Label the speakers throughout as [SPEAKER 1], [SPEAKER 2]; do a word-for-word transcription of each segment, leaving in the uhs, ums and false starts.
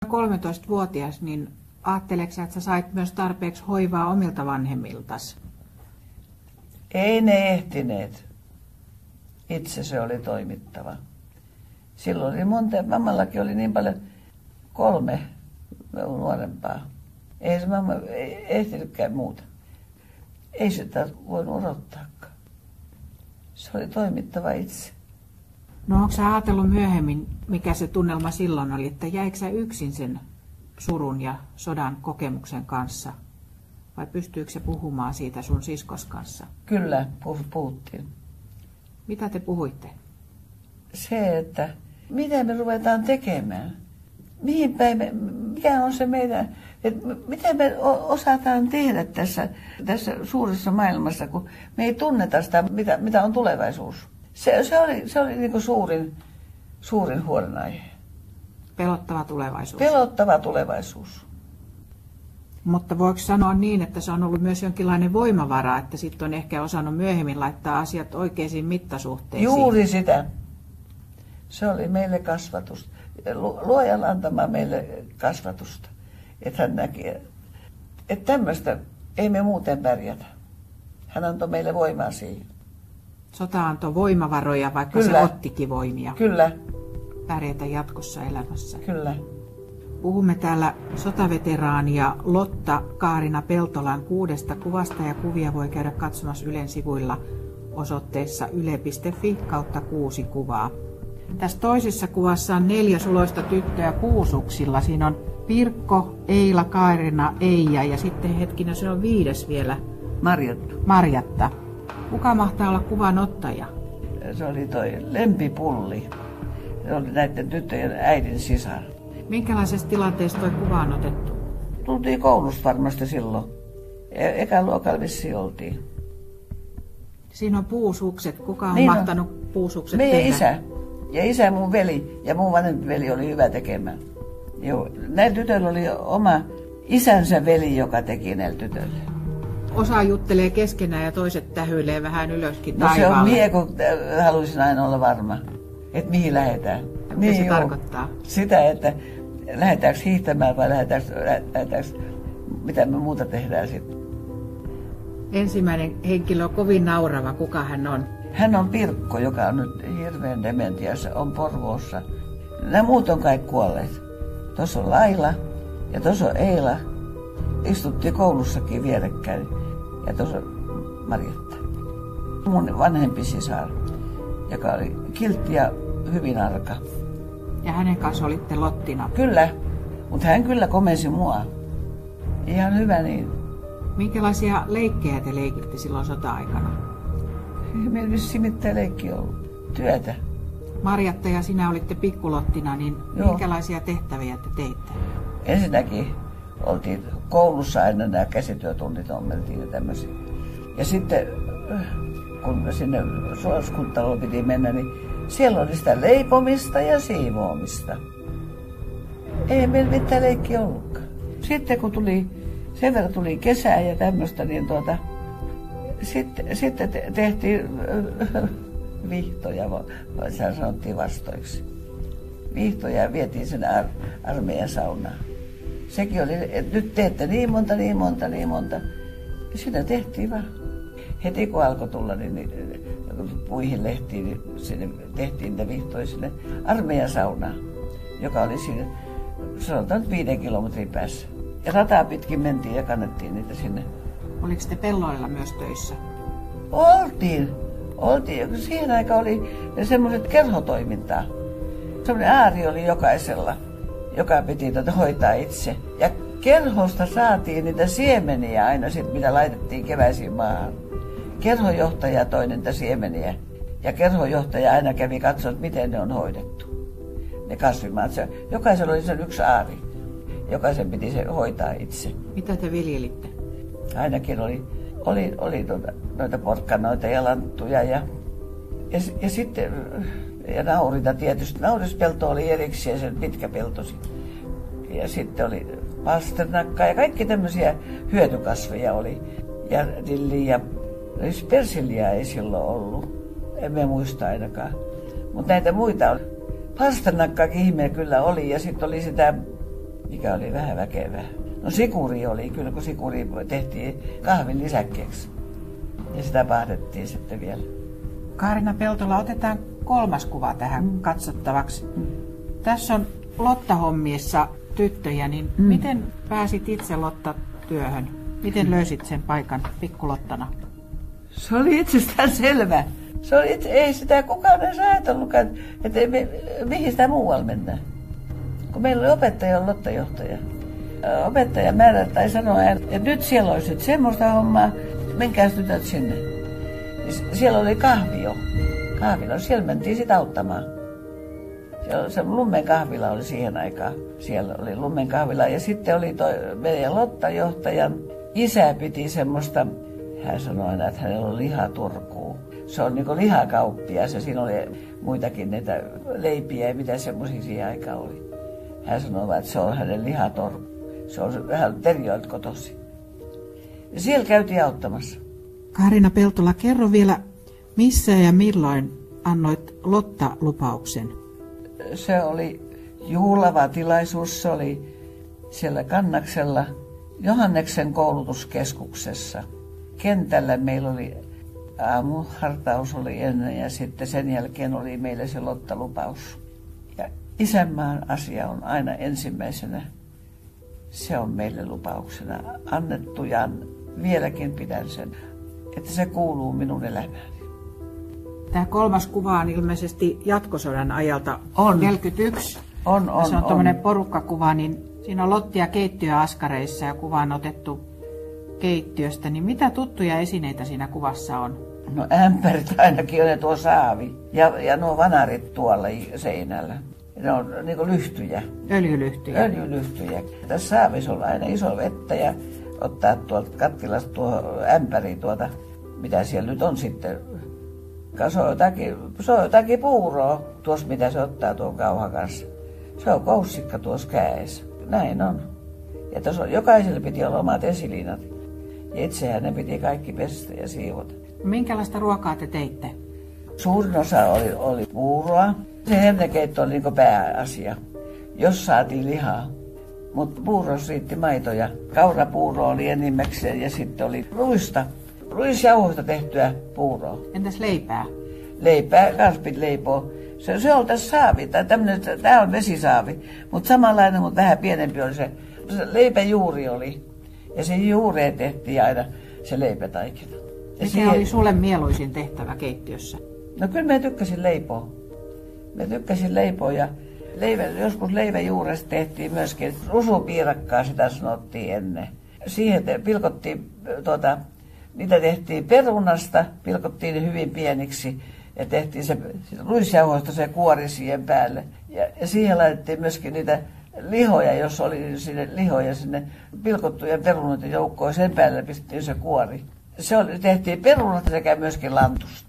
[SPEAKER 1] kolmetoistavuotias, niin ajatteleksä, että sä sait myös tarpeeksi hoivaa omilta vanhemmiltas?
[SPEAKER 2] Ei ne ehtineet. Itse se oli toimittava. Silloin oli monta, mammallakin oli niin paljon, kolme nuorempaa. Ei se mamma ei ehtinytkään muuta. Ei sitä voinut odottaakaan. Se oli toimittava itse.
[SPEAKER 1] No onko sä ajatellut myöhemmin, mikä se tunnelma silloin oli, että jäikö sä yksin sen surun ja sodan kokemuksen kanssa? Vai pystyykö se puhumaan siitä sun siskos kanssa?
[SPEAKER 2] Kyllä, puhuttiin.
[SPEAKER 1] Mitä te puhuitte?
[SPEAKER 2] Se, että mitä me ruvetaan tekemään. Mihin päin me, mikä on se meidän, että mitä me osataan tehdä tässä, tässä suuressa maailmassa, kun me ei tunneta sitä, mitä, mitä on tulevaisuus. Se, se oli, se oli niin kuin suurin, suurin huolenaihe.
[SPEAKER 1] Pelottava tulevaisuus.
[SPEAKER 2] Pelottava tulevaisuus.
[SPEAKER 1] Mutta voiko sanoa niin, että se on ollut myös jonkinlainen voimavara, että sitten on ehkä osannut myöhemmin laittaa asiat oikeisiin mittasuhteisiin?
[SPEAKER 2] Juuri sitä. Se oli meille kasvatus. Luojan antama meille kasvatusta. Että hän näki, että tämmöistä ei me muuten pärjätä. Hän antoi meille voimaa siihen.
[SPEAKER 1] Sota antoi voimavaroja, vaikka
[SPEAKER 2] Kyllä.
[SPEAKER 1] se ottikin voimia.
[SPEAKER 2] Kyllä.
[SPEAKER 1] Pärjätä jatkossa elämässä.
[SPEAKER 2] Kyllä.
[SPEAKER 1] Puhumme täällä sotaveteraania Lotta Kaarina Peltolan kuudesta kuvasta ja kuvia voi käydä katsomassa Ylen sivuilla osoitteessa yle piste fi kautta kuusi kuvaa. Tässä toisessa kuvassa on neljä suloista tyttöä kuusuksilla. Siinä on Pirkko, Eila, Kaarina, Eija ja sitten hetkinen se on viides vielä.
[SPEAKER 2] Marjatta.
[SPEAKER 1] Marjatta. Kuka mahtaa olla kuvan ottaja?
[SPEAKER 2] Se oli toi Lempipulli. Se oli näiden tyttöjen äidin sisar.
[SPEAKER 1] Minkälaisessa tilanteessa toi kuva on otettu?
[SPEAKER 2] Tultiin koulusta varmasti silloin. E- eka luokalla vissiin oltiin.
[SPEAKER 1] Siinä on puusukset. Kuka on
[SPEAKER 2] niin
[SPEAKER 1] mahtanut
[SPEAKER 2] on.
[SPEAKER 1] puusukset
[SPEAKER 2] Meidän
[SPEAKER 1] tehdä?
[SPEAKER 2] isä. Ja isä mun veli ja mun vanhempi veli oli hyvä tekemään. Joo. Näillä tytöillä oli oma isänsä veli, joka teki näillä tytöillä.
[SPEAKER 1] Osa juttelee keskenään ja toiset tähyilee vähän ylöskin
[SPEAKER 2] no
[SPEAKER 1] taivaalle.
[SPEAKER 2] Se on mie, kun haluaisin aina olla varma, että mihin lähdetään.
[SPEAKER 1] Mitä
[SPEAKER 2] niin,
[SPEAKER 1] se
[SPEAKER 2] joo.
[SPEAKER 1] tarkoittaa?
[SPEAKER 2] Sitä, että lähdetäänkö hiihtämään vai lähdetäänkö, lähdetäänkö mitä me muuta tehdään sitten.
[SPEAKER 1] Ensimmäinen henkilö on kovin naurava. Kuka hän on?
[SPEAKER 2] Hän on Pirkko, joka on nyt hirveän dementiassa, on Porvoossa. Nämä muut on kaikki kuolleet. Tuossa on Laila ja tuossa on Eila. Istuttiin koulussakin vierekkäin. Ja tuossa on Marjatta. Mun vanhempi sisar, joka oli kiltti ja hyvin arka.
[SPEAKER 1] Ja hänen kanssa olitte Lottina.
[SPEAKER 2] Kyllä, mutta hän kyllä komensi mua. Ihan hyvä niin.
[SPEAKER 1] Minkälaisia leikkejä te leikitte silloin sota-aikana?
[SPEAKER 2] Ei meillä vissiin mitään leikkiä ollut. Työtä.
[SPEAKER 1] Marjatta ja sinä olitte pikkulottina, niin
[SPEAKER 2] Joo.
[SPEAKER 1] minkälaisia tehtäviä te teitte?
[SPEAKER 2] Ensinnäkin oltiin koulussa aina nämä käsityötunnit ommeltiin ja tämmöisiä. Ja sitten kun sinne suoskuntaloon piti mennä, niin siellä oli sitä leipomista ja siivoamista. Ei meillä mitään leikkiä ollutkaan. Sitten kun tuli, sen verran tuli kesää ja tämmöistä, niin tuota, sitten, sitten te, tehtiin vihtoja, vai sanottiin vastoiksi. Vihtoja vietiin sinne ar- armeijan saunaan. Sekin oli, että nyt teette niin monta, niin monta, niin monta. Ja sitä tehtiin vaan. Heti kun alkoi tulla, niin, niin puihin lehtiin, niin sinne tehtiin niitä vihtoja sinne armeijan saunaan, joka oli siinä, sanotaan nyt viiden kilometrin päässä. Ja rataa pitkin mentiin ja kannettiin niitä sinne.
[SPEAKER 1] Oliko te pelloilla myös töissä?
[SPEAKER 2] Oltiin. Oltiin. Siihen aikaan oli semmoiset kerhotoimintaa. Semmoinen ääri oli jokaisella, joka piti tätä hoitaa itse. Ja kerhosta saatiin niitä siemeniä aina sit, mitä laitettiin keväisiin maahan. Kerhojohtaja toi niitä siemeniä. Ja kerhojohtaja aina kävi katsoa, miten ne on hoidettu. Ne kasvimaat. Jokaisella oli sen yksi aari. Jokaisen piti se hoitaa itse.
[SPEAKER 1] Mitä te viljelitte?
[SPEAKER 2] Ainakin oli, oli, oli tuota, noita porkkanoita ja lanttuja ja, ja, ja sitten ja naurita tietysti. Naurispelto oli erikseen, sen pitkä peltosi. Ja sitten oli pasternakkaa ja kaikki tämmöisiä hyötykasveja oli. Ja dilliä ja persilliä ei silloin ollut. Emme muista ainakaan. Mutta näitä muita oli. Pasternakkaakin ihmeä kyllä oli ja sitten oli sitä mikä oli vähän väkevää. No sikuri oli kyllä, kun sikuri tehtiin kahvin lisäkkeeksi. Ja sitä pahdettiin sitten vielä.
[SPEAKER 1] Kaarina Peltola, otetaan kolmas kuva tähän mm. katsottavaksi. Mm. Tässä on Lotta-hommiessa tyttöjä, niin mm. miten pääsit itse Lotta-työhön? Miten löysit sen paikan pikkulottana?
[SPEAKER 2] Se oli itsestään selvä. Se oli itse, ei sitä kukaan edes ajatellutkaan, että me, mihin sitä muualla mennään. Kun meillä oli opettaja ja Lotta-johtaja. Opettaja määrä tai sanoi, että nyt siellä olisi nyt semmoista hommaa, menkääs tytöt sinne. Siellä oli kahvio. Kahvila, siellä mentiin sitä auttamaan. Siellä, se Lummen kahvila oli siihen aikaan. Siellä oli Lummen kahvila ja sitten oli toi meidän Lotta-johtajan isä piti semmoista, hän sanoi aina, että hänellä on lihaturkuu. Se on niin kuin lihakauppias ja siinä oli muitakin näitä leipiä ja mitä semmoisia siihen aikaan oli. Hän sanoi, että se on hänen lihatorkku. Se on vähän Terjoilta kotoisin. Ja siellä käytiin auttamassa.
[SPEAKER 1] Kaarina Peltola, kerro vielä, missä ja milloin annoit Lotta-lupauksen?
[SPEAKER 2] Se oli juhlava tilaisuus. Se oli siellä Kannaksella Johanneksen koulutuskeskuksessa. Kentällä meillä oli aamuhartaus oli ennen ja sitten sen jälkeen oli meille se Lotta-lupaus. Ja isänmaan asia on aina ensimmäisenä. Se on meille lupauksena annettu ja vieläkin pidän sen, että se kuuluu minun elämääni.
[SPEAKER 1] Tämä kolmas kuva on ilmeisesti jatkosodan ajalta
[SPEAKER 2] on.
[SPEAKER 1] neljäkymmentäyksi.
[SPEAKER 2] On, on,
[SPEAKER 1] se on
[SPEAKER 2] on.
[SPEAKER 1] tuommoinen porukkakuva, niin siinä on Lottia keittiöaskareissa ja kuva on otettu keittiöstä. Niin mitä tuttuja esineitä siinä kuvassa on?
[SPEAKER 2] No ämpärit ainakin on ja tuo saavi ja, ja nuo vanarit tuolla seinällä. Ne on niin kuin lyhtyjä.
[SPEAKER 1] Öljylyhtyjä.
[SPEAKER 2] Öljylyhtyjä. Tässä saavissa on aina iso vettä ja ottaa tuolta kattilasta tuo ämpäri tuota, mitä siellä nyt on sitten. Se on jotakin, se on jotakin puuroa tuossa, mitä se ottaa tuon kauhan kanssa. Se on koussikka tuossa kädessä. Näin on. Ja tuossa on, jokaisella piti olla omat esiliinat. Ja itsehän ne piti kaikki pestä ja siivota.
[SPEAKER 1] Minkälaista ruokaa te teitte?
[SPEAKER 2] Suurin osa oli, oli puuroa. Se hernekeitto oli niin pääasia, jos saatiin lihaa. Mutta puurossa riitti maito ja kaurapuuro oli enimmäkseen ja sitten oli ruista. Ruisjauhoista tehtyä puuroa.
[SPEAKER 1] Entäs leipää?
[SPEAKER 2] Leipää, kans piti leipoa. Se, se oli tässä saavi, tai tämmönen, tää on vesisaavi, mutta samanlainen, mutta vähän pienempi oli se. Se leipäjuuri oli. Ja se juureen tehtiin aina se leipätaikina.
[SPEAKER 1] Mikä siihen oli sulle mieluisin tehtävä keittiössä?
[SPEAKER 2] No kyllä mä tykkäsin leipoa. Mä tykkäsin leipoa ja leivä, joskus leiväjuuresta tehtiin myöskin rusupiirakkaa, sitä sanottiin ennen. Siihen te, pilkottiin, tuota, niitä tehtiin perunasta, pilkottiin ne hyvin pieniksi ja tehtiin se ruisjauhoista se kuori siihen päälle. Ja, ja siihen laitettiin myöskin niitä lihoja, jos oli sinne lihoja sinne pilkottujen perunoiden joukkoon, sen päälle pistettiin se kuori. Se oli, tehtiin perunasta sekä myöskin lantusta.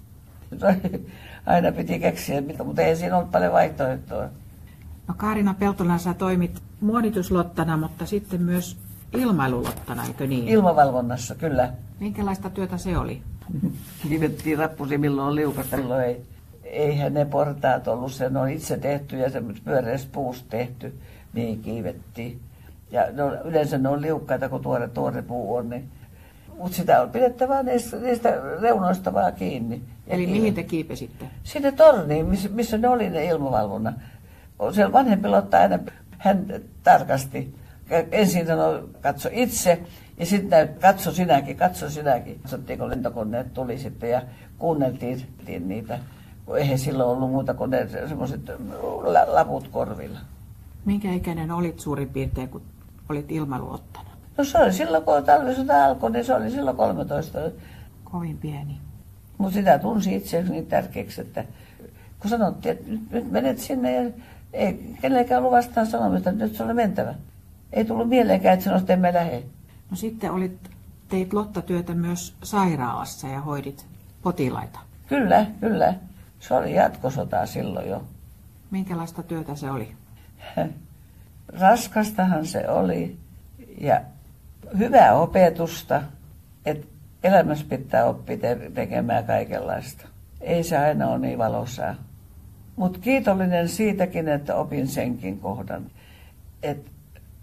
[SPEAKER 2] Aina piti keksiä, mutta ei siinä ollut paljon vaihtoehtoa.
[SPEAKER 1] No Kaarina Peltola, sä toimit muonituslottana, mutta sitten myös ilmailulottana, eikö niin?
[SPEAKER 2] Ilmavalvonnassa, kyllä.
[SPEAKER 1] Minkälaista työtä se oli?
[SPEAKER 2] Kiivettiin rappusi, milloin on liukasta, milloin ei. Eihän ne portaat ollut, se on itse tehty ja semmoista pyöreästä puusta tehty, mihin kiivettiin. Ja no, yleensä ne on liukkaita, kun tuore, tuore puu on, niin. Mutta sitä on pidettävä niistä, niistä reunoista vaan kiinni.
[SPEAKER 1] Eli mihin te kiipesitte?
[SPEAKER 2] Sinne torniin, missä, missä ne oli ne ilmavalvonna. Siellä vanhempi Lotta aina, hän tarkasti. Ensin sanoi, katso itse, ja sitten katso sinäkin, katso sinäkin. Katsottiin, kun lentokoneet tuli sitten ja kuunneltiin niitä. Eihän silloin ollut muuta kuin ne semmoiset laput korvilla.
[SPEAKER 1] Minkä ikäinen olit suurin piirtein, kun olit ilmailulottana?
[SPEAKER 2] No se oli silloin, kun talvisota alkoi, niin se oli silloin kolmetoista.
[SPEAKER 1] Kovin pieni.
[SPEAKER 2] Mutta sitä tunsi itseäsi niin tärkeäksi, että kun sanottiin, että nyt, nyt menet sinne ja ei kenellekään ollut vastaan sanomista, että nyt se oli mentävä. Ei tullut mieleenkään, että sanoisi, että emme lähde.
[SPEAKER 1] No sitten olit, teit Lotta-työtä myös sairaalassa ja hoidit potilaita.
[SPEAKER 2] Kyllä, kyllä. Se oli jatkosotaa silloin jo.
[SPEAKER 1] Minkälaista työtä se oli?
[SPEAKER 2] Raskastahan se oli ja hyvää opetusta, että elämässä pitää oppia tekemään kaikenlaista. Ei se aina ole niin valoisaa. Mutta kiitollinen siitäkin, että opin senkin kohdan. Että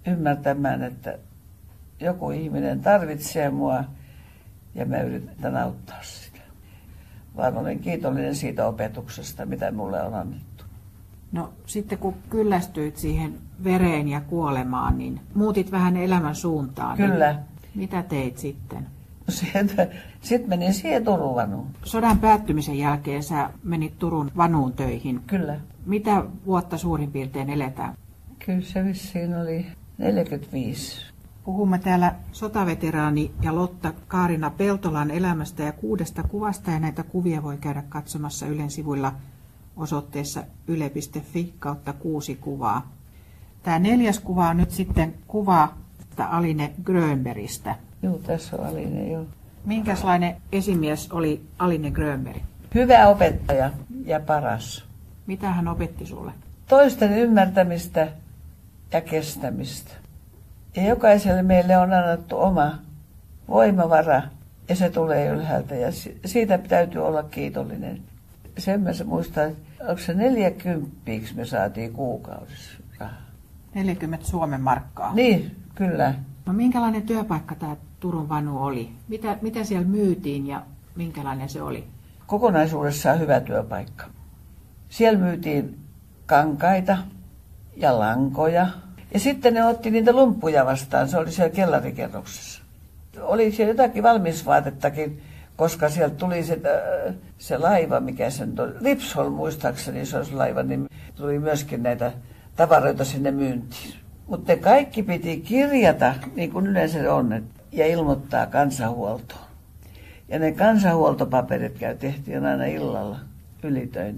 [SPEAKER 2] ymmärtämään, että joku ihminen tarvitsee mua ja mä yritän auttaa sitä. Vaan olen kiitollinen siitä opetuksesta, mitä mulle on annettu.
[SPEAKER 1] No sitten kun kyllästyit siihen vereen ja kuolemaan, niin muutit vähän elämän suuntaan.
[SPEAKER 2] Kyllä.
[SPEAKER 1] Niin mitä teit sitten?
[SPEAKER 2] Sitten, sitten menin siihen Turun vanuun.
[SPEAKER 1] Sodan päättymisen jälkeen sä menit Turun vanuun töihin.
[SPEAKER 2] Kyllä.
[SPEAKER 1] Mitä vuotta suurin piirtein eletään?
[SPEAKER 2] Kyllä se vissiin oli neljäkymmentäviisi.
[SPEAKER 1] Puhumme täällä sotaveteraani ja Lotta Kaarina Peltolan elämästä ja kuudesta kuvasta, ja näitä kuvia voi käydä katsomassa Ylen sivuilla osoitteessa yle piste fi kautta kuusi kuvaa. Tämä neljäs kuva on nyt sitten kuva Aline Grönbergistä.
[SPEAKER 2] Joo, tässä on Aline, joo.
[SPEAKER 1] Minkälainen esimies oli Aline Grönberg?
[SPEAKER 2] Hyvä opettaja ja paras.
[SPEAKER 1] Mitä hän opetti sulle?
[SPEAKER 2] Toisten ymmärtämistä ja kestämistä. Ja jokaiselle meille on annettu oma voimavara ja se tulee ylhäältä ja siitä täytyy olla kiitollinen. Sen mä muistan, että onko se neljäkymppiiksi me saatiin kuukaudessa rahaa.
[SPEAKER 1] neljäkymmentä Suomen markkaa.
[SPEAKER 2] Niin, kyllä.
[SPEAKER 1] No minkälainen työpaikka tämä Turun vanu oli? Mitä, mitä siellä myytiin ja minkälainen se oli?
[SPEAKER 2] Kokonaisuudessaan hyvä työpaikka. Siellä myytiin kankaita ja lankoja. Ja sitten ne otti niitä lumppuja vastaan. Se oli siellä kellarikerroksessa. Oli siellä jotakin valmisvaatettakin, koska sieltä tuli se, se laiva, mikä sen tuli. Lipsholm muistaakseni, se olisi laiva, niin tuli myöskin näitä tavaroita sinne myyntiin. Mutta ne kaikki piti kirjata, niin kuin yleensä on, ja ilmoittaa kansanhuoltoon. Ja ne kansanhuoltopaperit käy tehtiin aina illalla ylitöinä.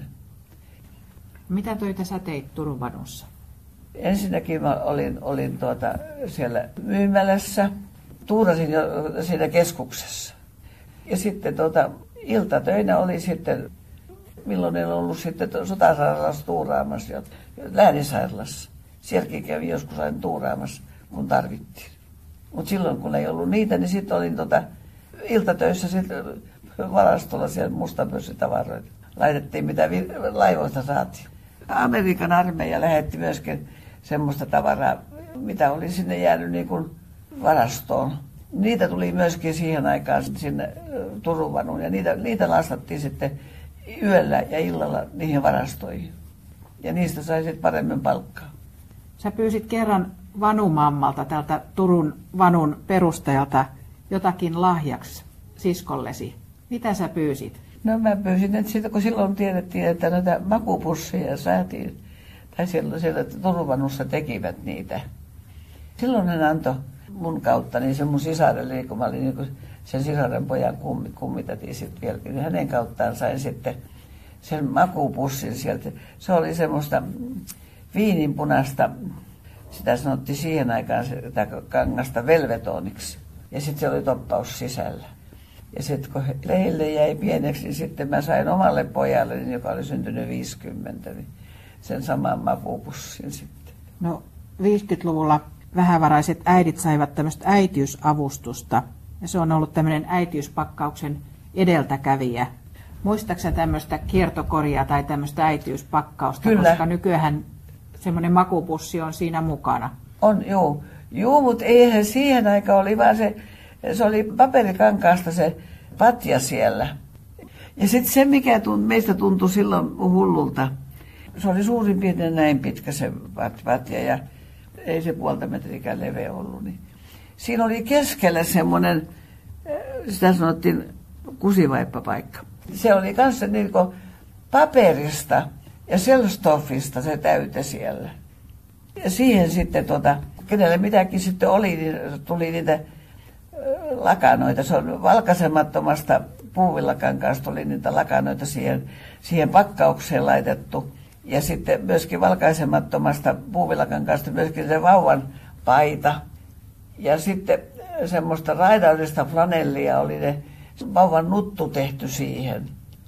[SPEAKER 1] Mitä töitä sä teit Turun vanussa?
[SPEAKER 2] Ensinnäkin mä olin, olin tuota siellä myymälässä, tuurasin jo siinä keskuksessa. Ja sitten tuota, iltatöinä oli sitten, milloin en ollut sitten sotasairaalassa tuuraamassa, jo, lääninsairaalassa. Sielläkin kävin joskus aina tuuraamassa, kun tarvittiin. Mutta silloin kun ei ollut niitä, niin sitten olin tuota, iltatöissä sitten varastolla siellä mustapörssitavaroita. Laitettiin mitä vi- laivoista saatiin. Amerikan armeija lähetti myöskin semmoista tavaraa, mitä oli sinne jäänyt niin kuin varastoon. Niitä tuli myöskin siihen aikaan sinne Turun vanuun ja niitä, niitä lastattiin sitten yöllä ja illalla niihin varastoihin. Ja niistä sai sitten paremmin palkkaa.
[SPEAKER 1] Sä pyysit kerran vanumammalta tältä Turun vanun perustajalta jotakin lahjaksi siskollesi. Mitä sä pyysit?
[SPEAKER 2] No mä pyysin, että siitä, kun silloin tiedettiin, että näitä makupusseja saatiin, tai siellä, siellä Turun vanussa tekivät niitä. Silloin hän antoi mun kautta niin sen mun sisarelle, kun mä olin niin sen sisaren pojan kummi, kummitätiin sitten vieläkin, niin hänen kauttaan sain sitten sen makupussin sieltä. Se oli semmoista viininpunasta, sitä sanottiin siihen aikaan sitä kangasta velvetoniksi. Ja sitten se oli toppaus sisällä. Ja sitten kun heille jäi pieneksi, niin sitten mä sain omalle pojalle, joka oli syntynyt viisikymmentä, niin sen saman makupussin sitten.
[SPEAKER 1] No viisikymmentäluvulla vähävaraiset äidit saivat tämmöistä äitiysavustusta. Ja se on ollut tämmöinen äitiyspakkauksen edeltäkävijä. Muistaaksä tämmöistä kiertokoria tai tämmöistä äitiyspakkausta?
[SPEAKER 2] Kyllä.
[SPEAKER 1] Koska nykyään semmoinen makupussi on siinä mukana.
[SPEAKER 2] On, joo. Joo, mutta eihän siihen aikaan oli vaan se, se oli paperikankaasta se patja siellä. Ja sitten se, mikä tunt, meistä tuntui silloin hullulta, se oli suurin piirtein näin pitkä se patja ja ei se puolta metrikään leveä ollut. Niin. Siinä oli keskellä semmoinen, sitä sanottiin kusivaippapaikka. Se oli kanssa niin kuin paperista ja selstoffista se täyte siellä. Ja siihen sitten, tuota, kenelle mitäkin sitten oli, niin tuli niitä lakanoita. Se on valkaisemattomasta puuvillakankaasta oli niitä lakanoita siihen, siihen pakkaukseen laitettu. Ja sitten myöskin valkaisemattomasta puuvillakankaasta myöskin se vauvan paita. Ja sitten semmoista raidaudesta flanellia oli ne vauvan nuttu tehty siihen.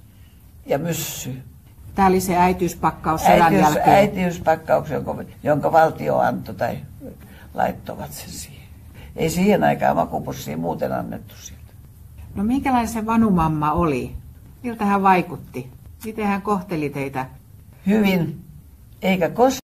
[SPEAKER 2] Ja myssy.
[SPEAKER 1] Tämä oli se äitiyspakkaus sodan
[SPEAKER 2] Äitiys,
[SPEAKER 1] jälkeen.
[SPEAKER 2] äitiyspakkaus, jonka, jonka valtio antoi tai laittoivat sen siihen. Ei siihen aikaan makupussia muuten annettu sieltä.
[SPEAKER 1] No minkälainen se vanumamma oli? Miltä hän vaikutti? Miten hän kohteli teitä?
[SPEAKER 2] Hyvin, eikä koskaan.